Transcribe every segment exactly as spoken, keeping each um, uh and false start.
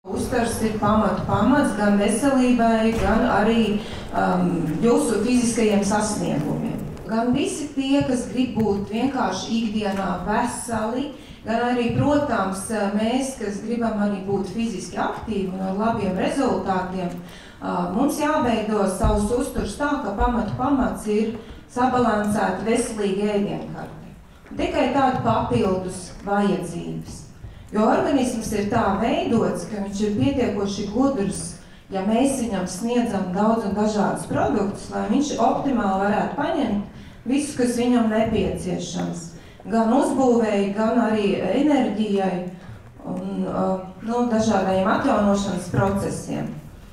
Uztars ir pamatu pamats gan veselībai, gan arī um, jūsu fiziskajiem sasniegumiem. Gan visi tie, kas grib būt vienkārši ikdienā veseli, gan arī, protams, mēs, kas gribam arī būt fiziski aktīvi un ar labiem rezultātiem, uh, mums jāveido savus uzturs tā, ka pamatu pamats ir sabalansēta veselīga ēdienkarte. Tikai tāda papildus vajadzības. Jo organisms ir tā veidots, ka viņš ir pietiekoši gudrs, ja mēs viņam sniedzam daudz un dažādus produktus, lai viņš optimāli varētu paņemt visu, kas viņam nepieciešams. Gan uzbūvēji, gan arī enerģijai un nu, dažādajiem atjaunošanas procesiem.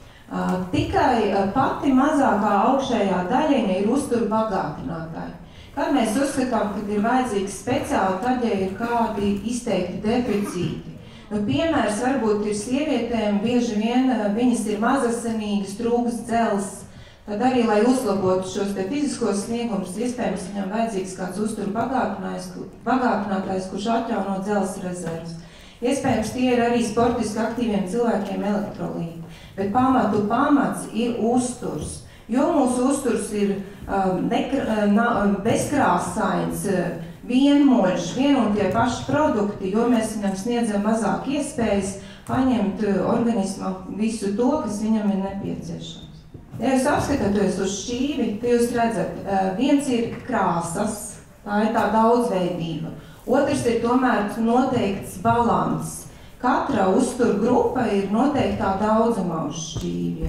Tikai pati mazākā augšējā daļiņa ir uzturu bagātinātāji. Kad mēs uzskatām, ka ir vajadzīgi speciāli, tad, ja ir kādi izteikti deficīti. Nu, piemērs varbūt ir sievietēm, bieži vien viņas ir mazasenīgas, trūks dzels, tad arī, lai uzlabotu šos te fiziskos sniegumus, iespējams viņam vajadzīgs kāds uzturu bagātinātājs, kurš atjauno dzels rezervus. Iespējams, tie ir arī sportiski aktīviem cilvēkiem elektrolīti, bet pamatu pamats ir uzturs. Jo mūsu uzturs ir um, nekra, na, bezkrāsains, vienmoļš, vien un tie paši produkti, jo mēs viņam sniedzam mazāk iespējas paņemt organismam visu to, kas viņam ir nepieciešams. Ja jūs apskatāties uz šķīvi, tad jūs redzat, uh, viens ir krāsas, tā ir tā daudzveidība. Otrs ir tomēr noteikts balans. Katra uzturu grupa ir noteiktā daudzumā uz šķīvja.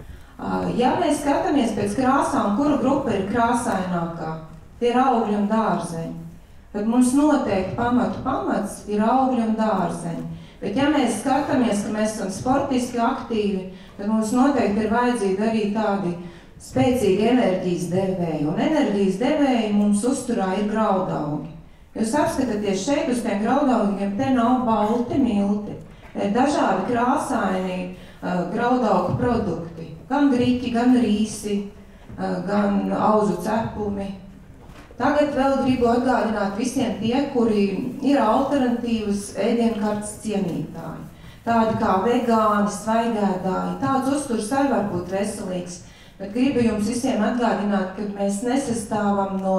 Ja mēs skatāmies pēc krāsām, kura grupa ir krāsainākā, tie ir augļi un dārzeņi. Tad mums noteikti pamatu pamats ir augļi un dārzeņi. Bet ja mēs skatāmies, ka mēs esam sportiski aktīvi, tad mums noteikti ir vajadzīgi arī tādi spēcīgi enerģijas devēji. Un enerģijas devēji mums uzturā ir graudaugi. Jūs apskatāties šeit uz tiem graudaugiem, te nav balti milti. Ir dažādi krāsaini uh, graudaugu produkti. Gan griķi, gan rīsi, gan auzu cepumi. Tagad vēl gribu atgādināt visiem tie, kuri ir alternatīvas ēdienkartes cienītāji. Tādi kā vegāni, svaigēdāji, tāds uzturs arī var būt veselīgs. Bet gribu jums visiem atgādināt, ka mēs nesastāvam no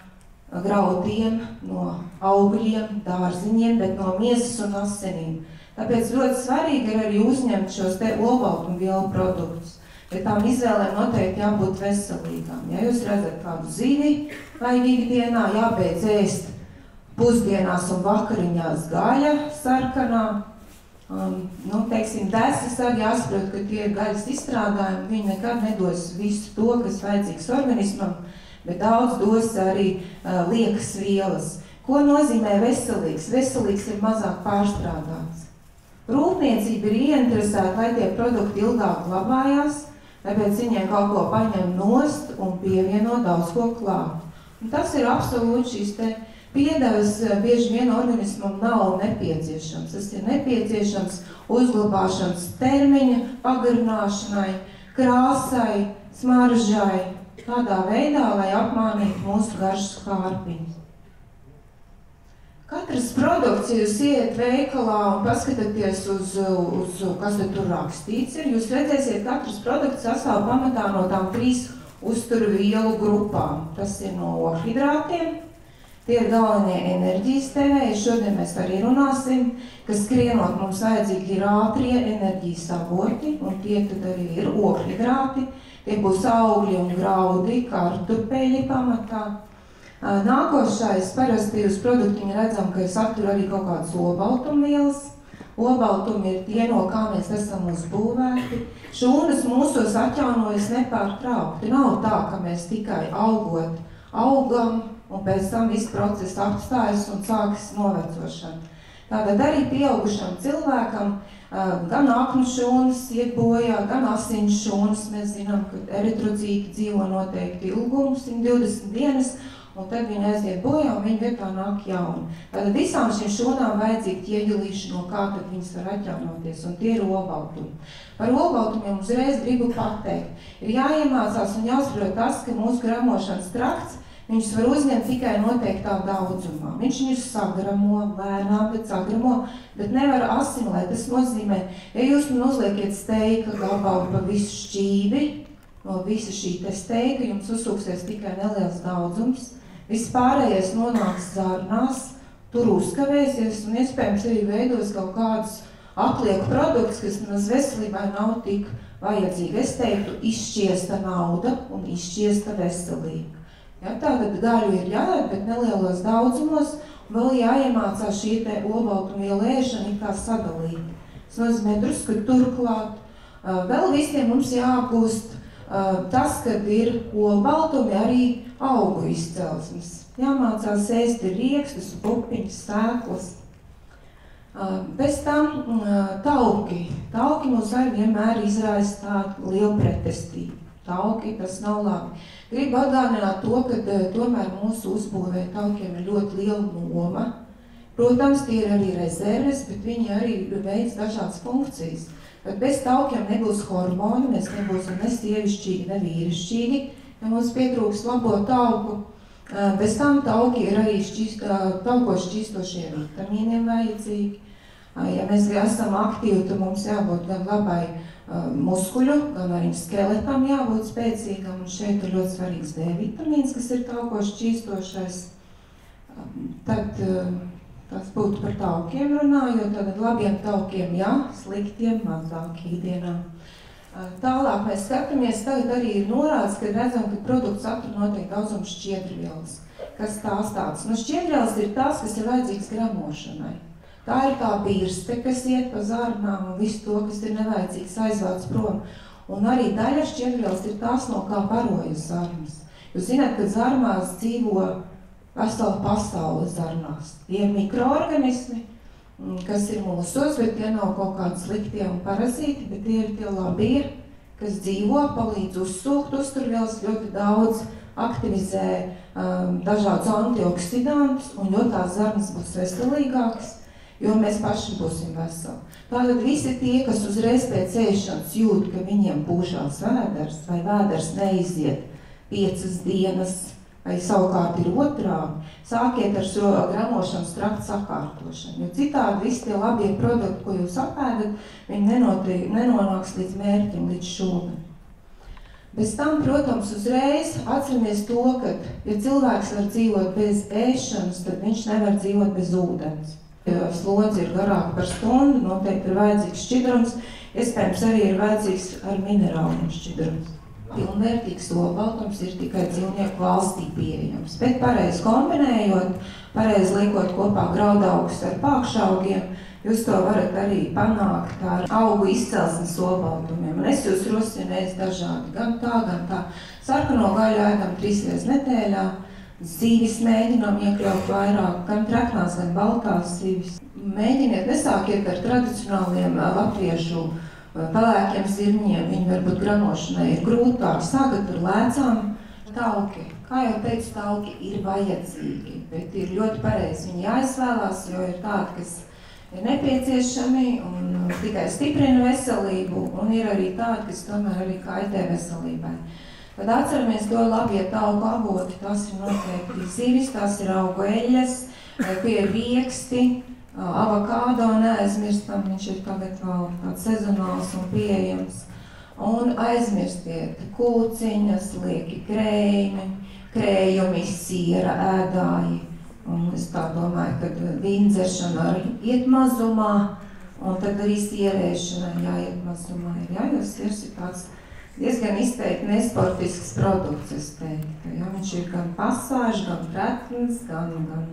graudiem, no augļiem, dārziņiem, bet no miesas un asinīm. Tāpēc ļoti svarīgi ir arī uzņemt šos te olbaltumvielu produktus. Bet tām izvēlēm noteikti jābūt veselīgām. Ja jūs redzat kādu zivi vai ikdienā, jābeidz ēst pusdienās un vakariņās gaļa sarkanā. Um, nu, teiksim, desas arī jāsaprot, ka tie ir gaļas izstrādājumi, viņi nekad nedos visu to, kas vajadzīgs organismam, bet daudz dos arī uh, liekas vielas. Ko nozīmē veselīgs? Veselīgs ir mazāk pārstrādāts. Rūpniecība ir ieinteresēta, lai tie produkti ilgāk glabājās, tāpēc viņiem kaut ko paņem nost un pievieno daudz ko klāt. Un tas ir absolūti šīs te piedevas bieži vien organismam nav nepieciešams. Tas ir nepieciešams uzglabāšanas termiņa pagarināšanai, krāsai, smaržai, tādā veidā, lai apmānītu mūsu garšas kārpiņas. Katrs produkts, ja jūs iet veikalā un paskatāties uz, uz kas tur rakstīts ir, jūs redzēsiet, katrs produkts sastāv pamatā no tām trīs uzturu vielu grupām. Tas ir no ogļhidrātiem, tie ir galvenie enerģijas devēji, šodien mēs arī runāsim, kas skrienot mums vajadzīgi ir ātrie enerģijas avoti, un tie tad arī ir ogļhidrāti, tie būs augļi un graudi, kartupeļi pamatā. Nākošais parasti uz produktiņa redzam, ka satur arī kaut kādas olbaltumvielas. Olbaltumi ir tie, no kā mēs esam uzbūvēti. Šūnas mūsos atjaunojas nepārtraukti. Nav tā, ka mēs tikai augot augam un pēc tam viss process apstājas un sākas novecošana. Tātad arī pieaugušam cilvēkam gan aknu šūnas iet bojā, gan asiņu šūnas. Mēs zinām, ka eritrocīti dzīvo noteikti ilgumu, simt divdesmit dienas, un tad viņi aiziet bojā un viņi vietā nāk jauni. Tātad visām šīm šūnām vajadzīgi ķieģelīši, no kā tad viņas var atjaunoties, un tie ir olbaltumi. Par olbaltumiem uzreiz gribu pateikt. Ir jāiemācās un jāsaprot tas, ka mūsu gramošanas trakts Viņus var uzņemt tikai noteiktā daudzumā. Viņš viņus sagramo, lēnām, bet sagramo, bet nevar asimilēt. Tas nozīmē, ja jūs man uzliekiet steika gabalu pa visu šķīvi, no visa šī te steika, jums uzsūksies tikai neliels daudzums. Viss pārējais nonāks zarnās, tur uzkavēsies un iespējams arī veidos kaut kādus atlieku produktus, kas maz veselībai nav tik vajadzīgi. Es teiktu, izšķiesta nauda un izšķiesta veselība. Ja, tātad gaļu ir jāēd, bet nelielos daudzumos, un vēl jāiemācās šī te olbaltumvielu ēšana it kā sadalīt. Tas nozīmē drusku turklāt. Vēl visiem mums jāapgūst tas, kad ir olbaltumi arī augu izcelsmes. Jāmācās ēst ir riekstus, pupiņas, sēklas. Bez tam tauki. Tauki mūs arī vienmēr izraisa tādu lielu pretestību. Tauki, tas nav labi. Gribu atgādināt to, ka tomēr mūsu uzbūvē taukiem ir ļoti liela noma. Protams, tie ir arī rezerves, bet viņi arī veic dažādas funkcijas. Bet bez taukiem nebūs hormoni, mēs nebūsim ne sievišķīgi, ne vīrišķīgi, ja mums pietrūks labo tauku. Bez tam tauki ir arī šķist, taukos šķistošie vitamīniem vajadzīgi. Ja mēs esam aktīvi, tad mums jābūt gan labai muskuļu, gan arī skeletam jābūt spēcīgam, un šeit ir ļoti svarīgs D vitamīns, kas ir taukos šķīstošais. Tad tas būtu par taukiem runājot, tad labiem taukiem jā, sliktiem mazāk ikdienā. Tālāk mēs skatāmies, tagad arī ir norādes, kad redzam, ka produkts satur noteikti daudzums šķiedrvielas. Kas tās tāds? Nu, šķiedrvielas ir tās, kas ir vajadzīgs gramošanai. Tā ir tā birste, kas iet pa zarnām un visu to, kas ir nevajadzīgs, aizvāc prom. Un arī daļa šķiedrvielas ir tās, no kā barojas zarnas. Jūs zināt, ka zarnās dzīvo vesela pasaule zarnās. Tie ir mikroorganismi, kas ir mūsos, bet tie nav kaut kādi sliktie un parazīti, bet tie ir tie labie, kas dzīvo, palīdz uzsūkt uzturvielas, ļoti daudz aktivizē um, dažādus antioksidantus, un jo tās zarnas būs veselīgākas, jo mēs paši būsim veseli. Tātad visi tie, kas uzreiz pēc ēšanas jūt, ka viņiem pūšās vēders, vai vēders neiziet piecas dienas, vai savukārt ir otrādi, sākiet ar šo gramošanas traktu sakārtošanu, jo citādi visi tie labie produkti, ko jūs apēdat, viņi nenonāks līdz mērķim, līdz šūnam. Bez tam, protams, uzreiz atceramies to, ka, ja cilvēks var dzīvot bez ēšanas, tad viņš nevar dzīvot bez ūdens. Ja slodze ir garāka par stundu, noteikti ir vajadzīgs šķidrums, iespējams arī ir vajadzīgs ar minerāliem šķidrums. Pilnvērtīgs olbaltums ir tikai dzīvnieku valstī pieejams, bet pareizi kombinējot, pareizi liekot kopā graudaugus ar pākšaugiem, jūs to varat arī panākt ar augu izcelsmes olbaltumiem. Un es jūs rosinu ēst dažādi, gan tā, gan tā. Sarkano gaļu ēdam trīs reizes nedēļā, zīvis mēģinām iekļaut vairāk, gan treknās, gan baltās zīvis. Mēģiniet, nesākiet ar tradicionāliem latviešu pelēkiem zirņiem, viņi varbūt gramošanai ir grūtāk, sākat ar lēcām tauki. Kā jau teicu, tauki ir vajadzīgi, bet ir ļoti pareizi viņi jāizvēlās, jo ir tādi, kas ir nepieciešami un tikai stiprina veselību, un ir arī tādi, kas tomēr arī kaitē veselībai. Tad atceramies to labie tauku avoti, tas ir noteikti zivis, tas ir augu eļas, tie ir rieksti, avokādo neaizmirstam, viņš ir tagad vēl tāds sezonāls un pieejams. Un aizmirstiet kūciņas, lieki krējumi, krējumi, siera ēdāji. Un es tā domāju, ka vīndzeršana arī iet mazumā, un tad arī sierēšana jāiet mazumā. Jā, jo siers ir tāds diezgan izteikti nesportisks produkts, es teiktu. Ja? Viņš ir gan pasāžs, gan pretns, gan, gan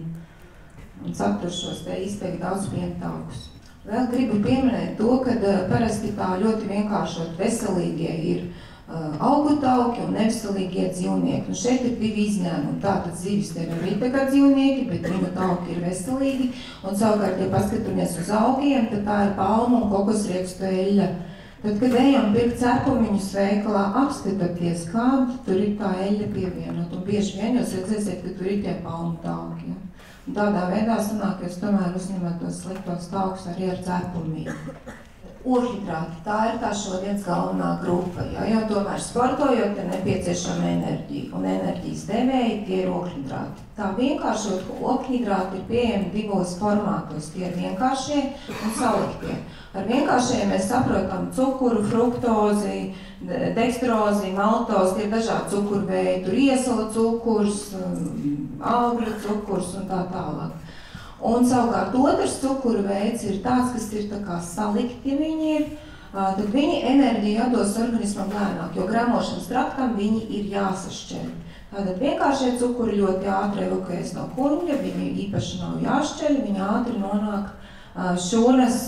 un satur šos te izteikti daudz pientaukus. Vēl gribu pieminēt to, ka parasti tā ļoti vienkāršot veselīgie ir uh, augu tauki un neveselīgie dzīvnieki. Un šeit ir divi izņēmumi. Tātad zivis ir arī tagad dzīvnieki, bet viņa tauki ir veselīgi. Un savukārt, ja paskatāmies uz augiem, tad tā ir palmu un kokosriekstu eļļa. Tad, kad ejam pirkt cepumiņus veikalā, apskatāties, kāda tur ir tā eļļa pievienot. Un bieži vien jūs redzēsiet, ka tur ir tie palmu tauki. Ja? Un tādā veidā sanāk, ka jūs tomēr uzņemat tos sliktos taukus arī ar cepumiem. Ogļhidrāti, tā ir tā šodienas galvenā grupa, ja, jo tomēr sportojot ir nepieciešama enerģija, un enerģijas devēji tie ir ogļhidrāti. Tā vienkāršot, ka ogļhidrāti ir pieejami divos formātos, tie ir vienkāršie un saliktie. Ar vienkāršajiem mēs saprotam cukuru, fruktozi, dekstrozi, maltozi, tie ir dažādi cukurveidi, tur iesala cukurs, augļu cukurs un tā tālāk. Un savukārt otrs cukuru veids ir tāds, kas ir tā kā salikti viņi ir, tad viņi enerģiju atdos organismam lēnāk, jo gramošanas traktam viņi ir jāsašķeļ. Tātad vienkāršie cukuri ļoti ātri evakuējas no kuņģa, viņi īpaši nav jāšķeļ, viņi ātri nonāk šūnas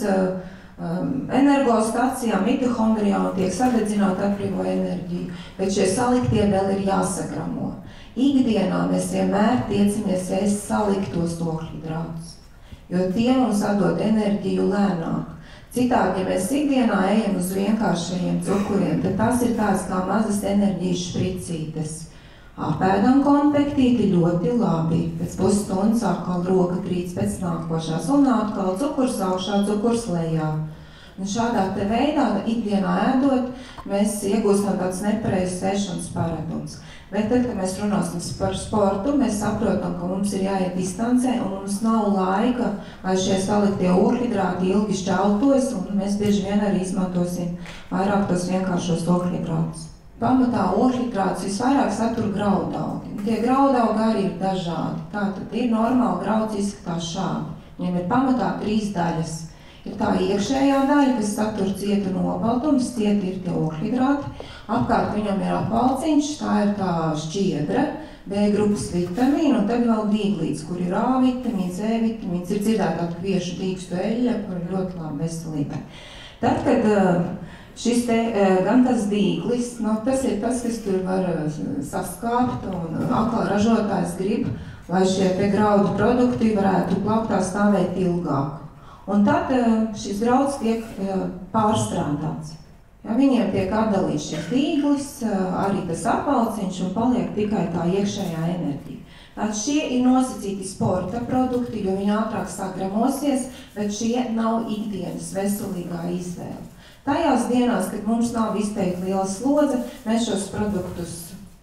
energostacijā, mitohondrijā un tiek sadedzināt atbrīvo enerģiju, bet šie saliktie vēl ir jāsagramo. Ikdienā mēs vienmēr tiecamies ēst saliktos ogļhidrātus, jo tie mums atdod enerģiju lēnāk. Citādi, ja mēs ikdienā ejam uz vienkāršajiem cukuriem, tad tas ir tāds kā mazas enerģijas špricītes. Apēdam konfektīti ļoti labi, pēc pusstundas atkal roka trīc pēc nākošās un atkal cukurs augšā, cukurs lejā. Un šādā te veidā, ikdienā ēdot, mēs iegūstam tāds nepareizs ēšanas paradums. Bet tad, kad mēs runāsim par sportu, mēs saprotam, ka mums ir jāiet distancē un mums nav laika, lai šie saliktie ogļhidrāti ilgi šķeltos, un mēs bieži vien arī izmantosim vairāk tos vienkāršos ogļhidrātus. Pamatā ogļhidrātus visvairāk satur graudaugi. Tie graudaugi arī ir dažādi. Tātad ir normāli grauds izskatās šādi. Viņiem ir pamatā trīs daļas. Ir tā iekšējā daļa, kas satur cietu nobaltums, cieti ir tie ogļhidrāti. Apkārt viņam ir apvalciņš, tā ir tā šķiedra, B grupas vitamīna, un tad vēl dīglīts, kur ir A vitamīns, E vitamīns, ir dzirdētā kviešu dīkstu eļļa, kur ir ļoti labi veselībai. Tad, kad šis te, gan tas dīglis, nu, tas ir tas, kas tur var saskāpt, un atkal ražotājs grib, lai šie te graudu produkti varētu plauktā stāvēt ilgāk. Un tad šis grauds tiek pārstrādāts. Ja, viņiem tiek atdalīts šis dīglis, arī tas apvalciņš un paliek tikai tā iekšējā enerģija. Tātad šie ir nosacīti sporta produkti, jo viņi ātrāk sagramosies, bet šie nav ikdienas veselīgā izvēle. Tajās dienās, kad mums nav izteikti liela slodze, mēs šos produktus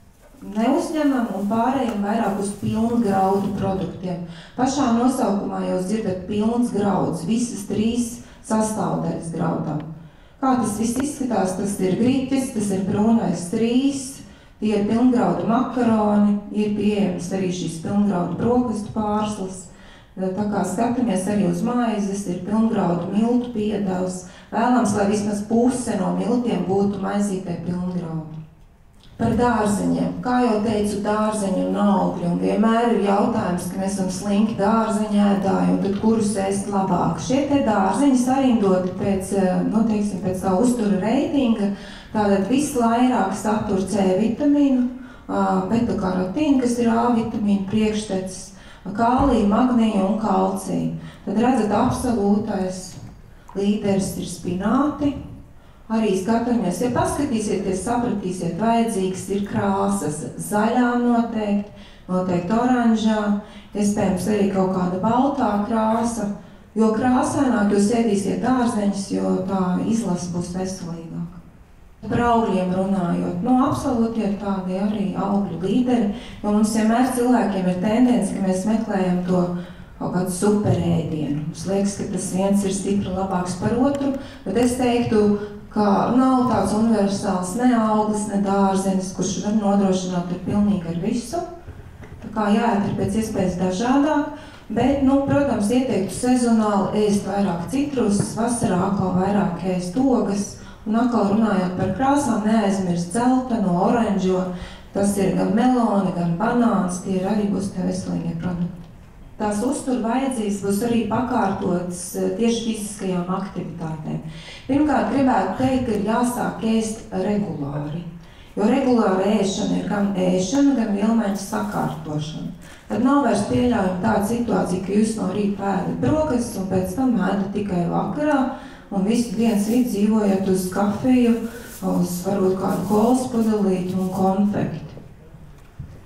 neuzņemam un pārējam vairāk uz pilnu graudu produktiem. Pašā nosaukumā jūs dzirdat pilns grauds, visas trīs sastāvdaļas graudam. Kā tas viss izskatās, tas ir griķis, tas ir brūnais strīs, tie ir pilngraudu makaroni, ir pieejams arī šīs pilngraudu brokastu pārslas. Tā kā skatāmies arī uz maizes, ir pilngraudu miltu piedevs. Vēlams, lai vismaz puse no miltiem būtu maizītē pilngraudu. Par dārzeņiem. Kā jau teicu, dārzeņi un augļi, un vienmēr ir jautājums, ka mēs esam slinki dārzeņēdāji, un tad kurus ēst labāk. Šie te dārzeņi sarindoti pēc, nu, teiksim, pēc tā uztura reitinga, tātad visvairāk satur C vitamīnu, beta-karotīnu, kas ir A vitamīna priekštecis, kāliju, magniju un kalciju. Tad redzat, absolūtais līderis ir spināti. Arī skatāmies, ja paskatīsieties, sapratīsiet, vajadzīgas ir krāsas, zaļā noteikti, noteikti oranžā, iespējams arī kaut kāda baltā krāsa, jo krāsaināk jūs ēdīsiet dārzeņus, jo tā izlase būs veselīgāka. Par augļiem runājot, nu absolūti ir tādi arī augļu līderi, jo mums vienmēr cilvēkiem ir tendence, ka mēs meklējam to kaut kādu superēdienu. Mums liekas, ka tas viens ir stipri labāks par otru, bet es teiktu, ka nav tāds universāls ne auglis, ne dārzenis, kurš var nodrošināt ar pilnīgi ar visu. Tā kā jāiet ir pēc iespējas dažādāk, bet, nu, protams, ieteiktu sezonāli ēst vairāk citrusas, vasarā atkal vairāk ēst ogas, un atkal runājot par krāsām, neaizmirst dzelteno, oranžo, tas ir gan meloni, gan banāns, tie ir arī būs tie veselīgie produkti. Tās uztur vajadzības būs arī pakārtotas tieši fiziskajām aktivitātēm. Pirmkārt, gribētu teikt, ka ir jāsāk ēst regulāri, jo regulāra ēšana ir gan ēšana, gan vielmaiņas sakārtošana. Tad nav vairs pieļaujama tāda situācija, ka jūs no rīta ēdat brokastis un pēc tam ēdat tikai vakarā un visu dienas rīt dzīvojat uz kafiju, uz varbūt kādu kolas pudelīti un konfekti.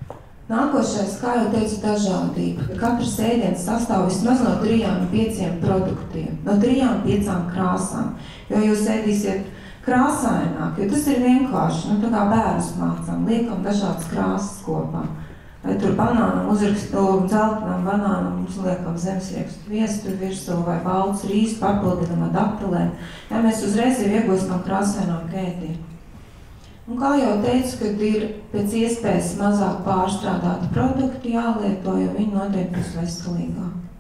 Nākošais, kā jau teicu, dažādība. Katrs ēdiens sastāv vismaz no trijām, pieciem produktiem, no trijām, piecām krāsām. Jo jūs ēdīsiet krāsaināk, jo tas ir vienkārši, nu tā kā bērnus mācām, liekam dažādas krāsas kopā. Vai tur banānam uzrakstu, dzeltenam banānam mums liekam zemesriekstu viestu virsū vai balts rīstu papildinam ar datelēm. Ja mēs uzreiz jau iegūstam krāsaināk ēdienu. Un kā jau teicu, kad ir pēc iespējas mazāk pārstrādāti produkti jālieto, jo viņi noteikti būs veselīgāki.